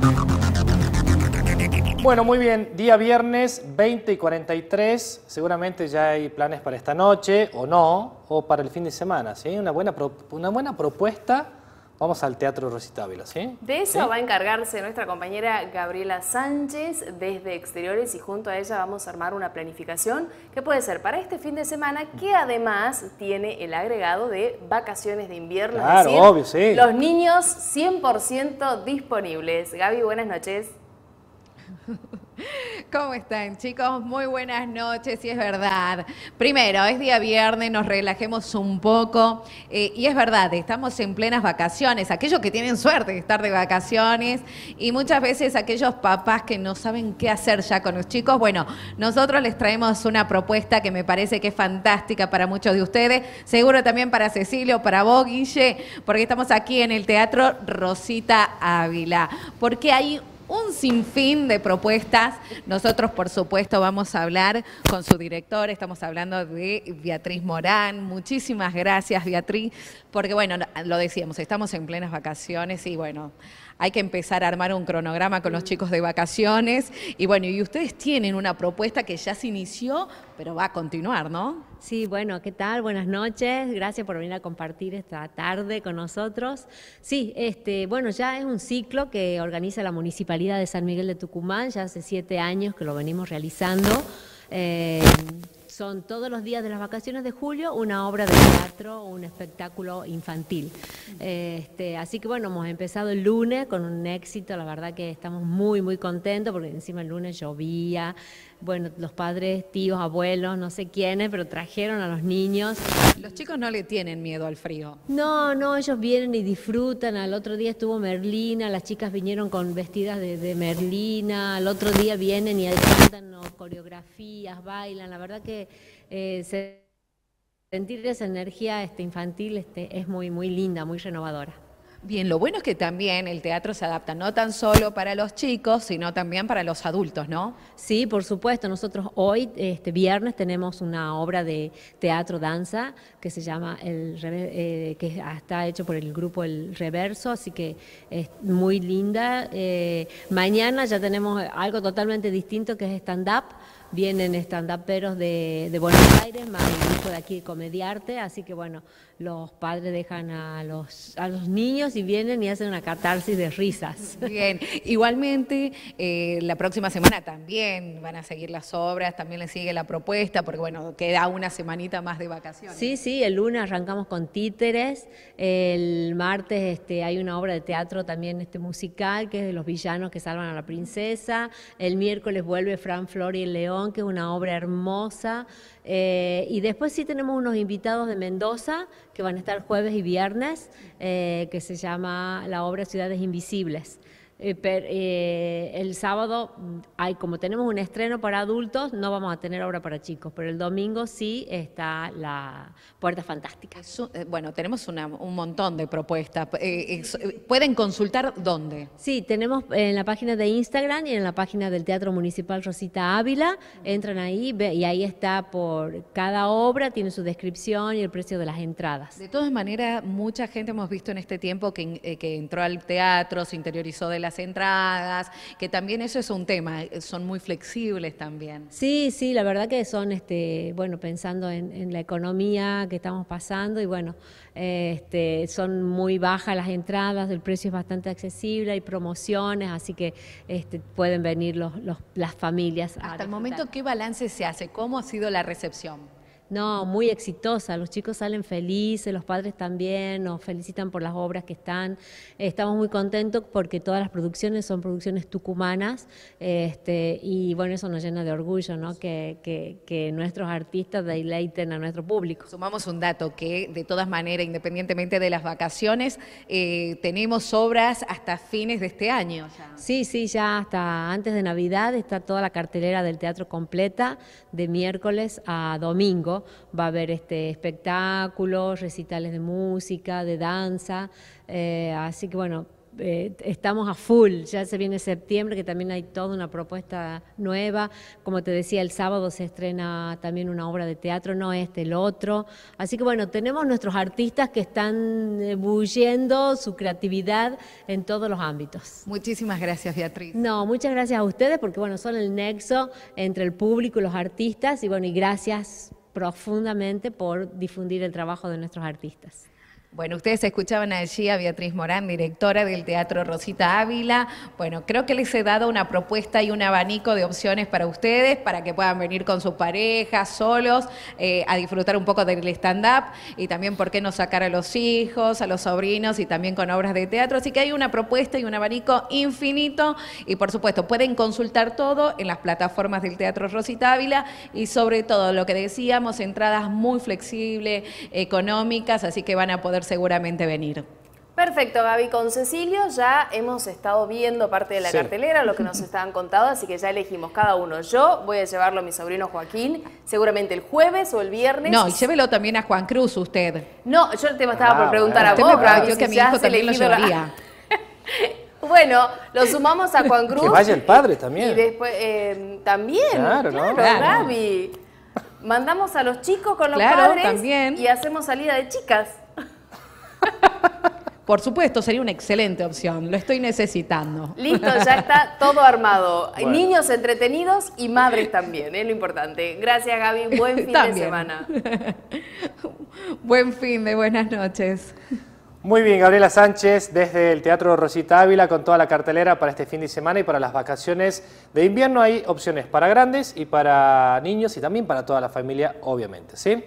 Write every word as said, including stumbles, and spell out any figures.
Bueno, muy bien, día viernes, veinte y cuarenta y tres, seguramente ya hay planes para esta noche, o no, o para el fin de semana, ¿sí? Una buena, pro, una buena propuesta, vamos al Teatro Rosita Ávila, ¿sí? De eso ¿Sí? va a encargarse nuestra compañera Gabriela Sánchez desde Exteriores y junto a ella vamos a armar una planificación que puede ser para este fin de semana, que además tiene el agregado de vacaciones de invierno, Claro, es decir, obvio, sí. los niños cien por ciento disponibles. Gaby, buenas noches. ¿Cómo están, chicos? Muy buenas noches, y es verdad. Primero, es día viernes, nos relajemos un poco, eh, y es verdad, estamos en plenas vacaciones, aquellos que tienen suerte de estar de vacaciones, y muchas veces aquellos papás que no saben qué hacer ya con los chicos. Bueno, nosotros les traemos una propuesta que me parece que es fantástica para muchos de ustedes, seguro también para Cecilio, para vos, Guille, porque estamos aquí en el Teatro Rosita Ávila, porque hay un sinfín de propuestas. Nosotros, por supuesto, vamos a hablar con su director. Estamos hablando de Beatriz Morán. Muchísimas gracias, Beatriz, porque, bueno, lo decíamos, estamos en plenas vacaciones y, bueno, hay que empezar a armar un cronograma con los chicos de vacaciones. Y, bueno, y ustedes tienen una propuesta que ya se inició, pero va a continuar, ¿no? Sí, bueno, ¿qué tal? Buenas noches, gracias por venir a compartir esta tarde con nosotros. Sí, este, bueno, ya es un ciclo que organiza la Municipalidad de San Miguel de Tucumán, ya hace siete años que lo venimos realizando. Eh, son todos los días de las vacaciones de julio una obra de teatro, un espectáculo infantil. Este, así que bueno, hemos empezado el lunes con un éxito, la verdad que estamos muy, muy contentos porque encima el lunes llovía. Bueno, los padres, tíos, abuelos, no sé quiénes, pero trajeron a los niños. Los chicos no le tienen miedo al frío. No, no, ellos vienen y disfrutan. Al otro día estuvo Merlina, las chicas vinieron con vestidas de, de Merlina. Al otro día vienen y cantan, ¿no?, coreografías, bailan. La verdad que eh, se, sentir esa energía este, infantil este, es muy, muy linda, muy renovadora. Bien, lo bueno es que también el teatro se adapta no tan solo para los chicos, sino también para los adultos, ¿no? Sí, por supuesto. Nosotros hoy, este viernes, tenemos una obra de teatro-danza que se llama, el eh, que está hecho por el grupo El Reverso, así que es muy linda. Eh, mañana ya tenemos algo totalmente distinto, que es stand-up. Vienen stand-uperos de, de Buenos Aires, más el grupo de aquí de Comediarte, así que bueno, los padres dejan a los, a los niños y vienen y hacen una catarsis de risas. Bien, igualmente eh, la próxima semana también van a seguir las obras, también le sigue la propuesta, porque bueno, queda una semanita más de vacaciones. Sí, sí, el lunes arrancamos con Títeres, el martes este, hay una obra de teatro también este, musical, que es de los villanos que salvan a la princesa, el miércoles vuelve Fran, Flor y el León, que es una obra hermosa, eh, y después sí tenemos unos invitados de Mendoza que van a estar jueves y viernes, eh, que se llama la obra Ciudades Invisibles. Eh, per, eh, el sábado, hay, como tenemos un estreno para adultos, no vamos a tener obra para chicos, pero el domingo sí está la Puerta Fantástica. Eso, eh, bueno, tenemos una, un montón de propuestas. Eh, eh, ¿Pueden consultar dónde? Sí, tenemos en la página de Instagram y en la página del Teatro Municipal Rosita Ávila. Entran ahí ve, y ahí está por cada obra, tiene su descripción y el precio de las entradas. De todas maneras, mucha gente hemos visto en este tiempo que, eh, que entró al teatro, se interiorizó de la las entradas, que también eso es un tema, son muy flexibles también. Sí, sí, la verdad que son, este, bueno, pensando en, en la economía que estamos pasando y bueno, este, son muy bajas las entradas, el precio es bastante accesible, hay promociones, así que este, pueden venir los, los, las familias. Hasta el momento, ¿qué balance se hace? ¿Cómo ha sido la recepción? No, muy exitosa, los chicos salen felices, los padres también, nos felicitan por las obras que están, estamos muy contentos porque todas las producciones son producciones tucumanas, este, y bueno, eso nos llena de orgullo, ¿no? que, que, que nuestros artistas deleiten a nuestro público. Sumamos un dato que de todas maneras, independientemente de las vacaciones, eh, tenemos obras hasta fines de este año. Ya. Sí, sí, ya hasta antes de Navidad está toda la cartelera del teatro completa, de miércoles a domingo. Va a haber este, espectáculos, recitales de música, de danza, eh, así que bueno, eh, estamos a full, ya se viene septiembre, que también hay toda una propuesta nueva. Como te decía, el sábado se estrena también una obra de teatro, no este, el otro. Así que bueno, tenemos nuestros artistas que están eh, bulliendo su creatividad en todos los ámbitos. Muchísimas gracias, Beatriz. No, muchas gracias a ustedes porque bueno, son el nexo entre el público y los artistas y bueno, y gracias profundamente por difundir el trabajo de nuestros artistas. Bueno, ustedes escuchaban allí a Beatriz Morán, directora del Teatro Rosita Ávila. Bueno, creo que les he dado una propuesta y un abanico de opciones para ustedes, para que puedan venir con sus parejas, solos, eh, a disfrutar un poco del stand-up y también, ¿por qué no sacar a los hijos, a los sobrinos y también con obras de teatro? Así que hay una propuesta y un abanico infinito y, por supuesto, pueden consultar todo en las plataformas del Teatro Rosita Ávila y, sobre todo, lo que decíamos, entradas muy flexibles, económicas, así que van a poder seguramente venir. Perfecto, Gaby. Con Cecilio ya hemos estado viendo parte de la sí. cartelera, lo que nos estaban contando, así que ya elegimos cada uno. Yo voy a llevarlo a mi sobrino Joaquín, seguramente el jueves o el viernes. No, y llévelo también a Juan Cruz, usted. No, yo te estaba Ah, por preguntar bueno. a Usted vos, me Gaby, prometió si que a mi ya hijo has también lo elegido la- llevaría. Bueno, lo sumamos a Juan Cruz. Que vaya el padre también. Y después, eh, también, Claro, ¿no? Claro. Gaby. Mandamos a los chicos con los Claro, padres también. y hacemos salida de chicas. Por supuesto, sería una excelente opción. Lo estoy necesitando. Listo, ya está todo armado. Bueno. Niños entretenidos y madres también, es lo importante. Gracias, Gaby. Buen fin de También. semana. Buen fin de buenas noches. Muy bien, Gabriela Sánchez desde el Teatro Rosita Ávila con toda la cartelera para este fin de semana y para las vacaciones de invierno. Hay opciones para grandes y para niños y también para toda la familia, obviamente, ¿sí?